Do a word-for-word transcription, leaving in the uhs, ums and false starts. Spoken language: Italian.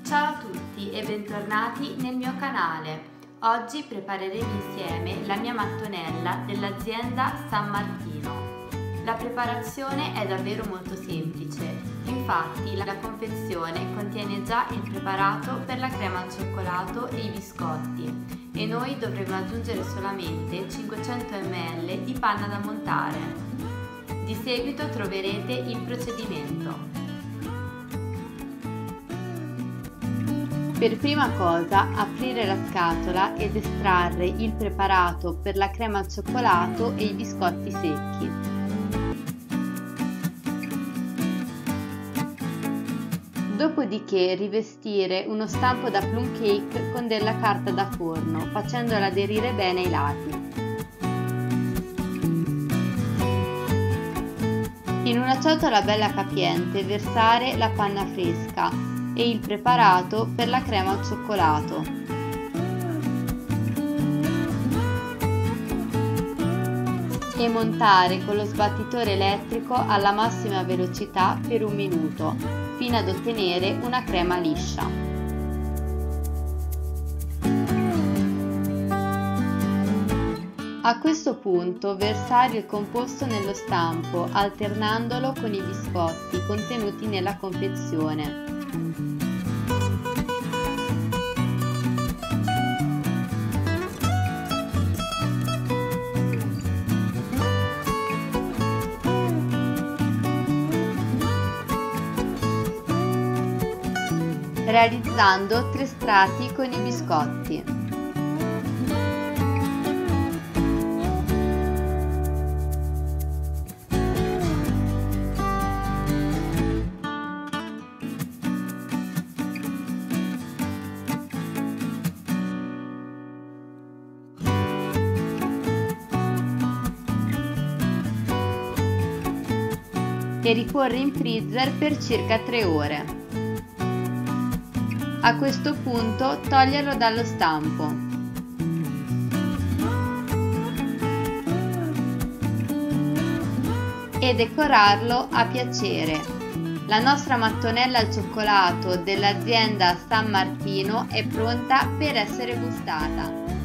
Ciao a tutti e bentornati nel mio canale. Oggi prepareremo insieme la mia mattonella dell'azienda San Martino. La preparazione è davvero molto semplice, infatti la confezione contiene già il preparato per la crema al cioccolato e i biscotti e noi dovremo aggiungere solamente cinquecento millilitri di panna da montare. Di seguito troverete il procedimento. Per prima cosa aprire la scatola ed estrarre il preparato per la crema al cioccolato e i biscotti secchi. Dopodiché rivestire uno stampo da plum cake con della carta da forno, facendola aderire bene ai lati. In una ciotola bella capiente versare la panna fresca e il preparato per la crema al cioccolato. E montare con lo sbattitore elettrico alla massima velocità per un minuto, fino ad ottenere una crema liscia. A questo punto versare il composto nello stampo, alternandolo con i biscotti contenuti nella confezione. Realizzando tre strati con i biscotti. E riporre in freezer per circa tre ore. A questo punto toglierlo dallo stampo. E decorarlo a piacere. La nostra mattonella al cioccolato dell'azienda San Martino è pronta per essere gustata.